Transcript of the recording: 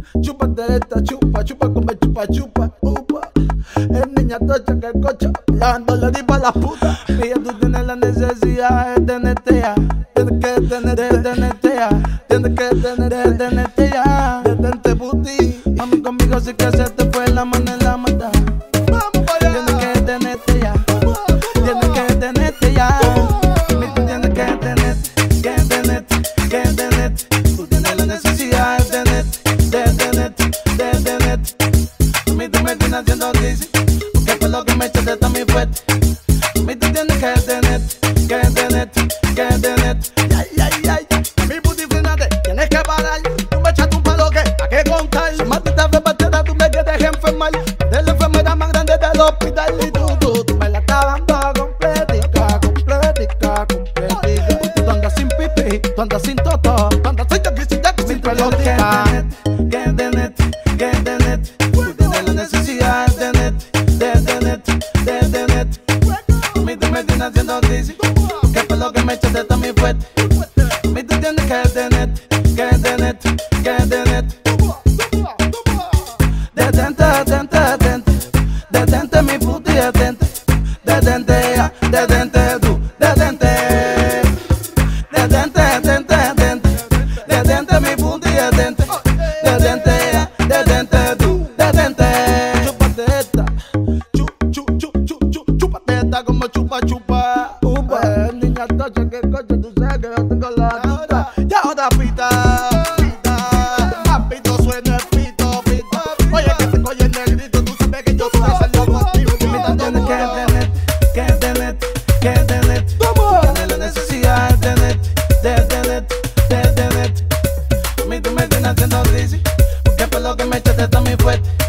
Chúpate esta chupa, chupa come chupa chupa, upa. Es niña tocha que cocha, dándole di pa' la puta. Mira, tú tienes la necesidad de tenerte ya. Tienes que tenerte ya. Tienes que tenerte ya. Detente puti, mami conmigo sí que se te fue la mano en la mata. Vamos para allá. Tienes que tenerte ya. Tienes que tenerte ya. Tú tienes que tenerte. Tú tienes la necesidad de tenerte. Mami, tú me tienes haciendo crisis, porque fue lo que me echaste está muy fuerte. Mami, tú tienes que tenerte. Ay. Mi puti, frenate, tienes que parar. Tú me echaste un palo que, ¿a qué contar? Si maldita enfermedad, tú me quieres enfermar. De la enfermedad más grande del hospital. Y tú me la estás dando completica. Tú andas sin pipí, tú andas sin toto, tú andas sin pelotita. Que tenerte. Tú tienes la necesidad de tenerte. Mami, tú me tienes haciendo crisis, porque fue lo que me echaste está muy fuerte. Mami, tú tienes que tenerte. Detente mi puti, detente ya, detente tú, detente mi puti, detente ya, detente tú, detente. Chúpate esta, chúpate esta como chupa. Niña tocha que coche, tú sabes que yo tengo la tuta. Y ahora pita, pito suena el pito. Oye que te coge el negrito, tú sabes que yo soy ese loco. Tú tienes que tenerte. Tienes la necesidad de tenerte. Mami, tú me tienes haciendo crisis, porque fue lo que me echaste está muy fuerte.